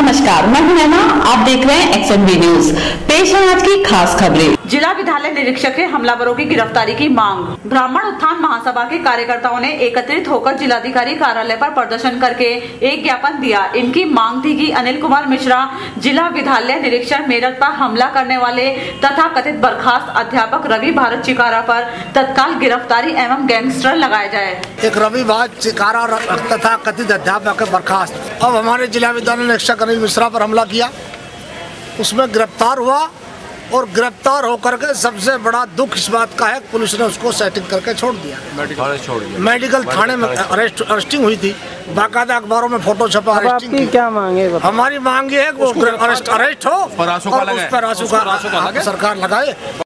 नमस्कार, मैं हूं नैना। आप देख रहे हैं XNB न्यूज। पेश है आज की खास खबरें। जिला विद्यालय निरीक्षक के हमलावरों की गिरफ्तारी की मांग। ब्राह्मण उत्थान महासभा के कार्यकर्ताओं ने एकत्रित होकर जिलाधिकारी कार्यालय पर प्रदर्शन करके एक ज्ञापन दिया। इनकी मांग थी कि अनिल कुमार मिश्रा जिला विद्यालय निरीक्षक मेरठ पर हमला करने वाले तथा कथित बर्खास्त अध्यापक रवि भारत चिकारा पर तत्काल गिरफ्तारी एवं गैंगस्टर लगाया जाए। एक रवि भारत चिकारा तथा कथित अध्यापक बर्खास्त। अब हमारे जिला विद्यालय निरीक्षक अनिल मिश्रा पर हमला किया, उसमें गिरफ्तार हुआ और गिरफ्तार होकर के सबसे बड़ा दुख इस बात का है पुलिस ने उसको सेटिंग करके छोड़ दिया। मेडिकल थाने में अरेस्टिंग हुई थी, बाकायदा अखबारों में फोटो छपा अरेस्टिंग की। क्या मांगे? हमारी मांग ये है कि अरेस्ट हो और उस पर आंसू का सरकार लगाए।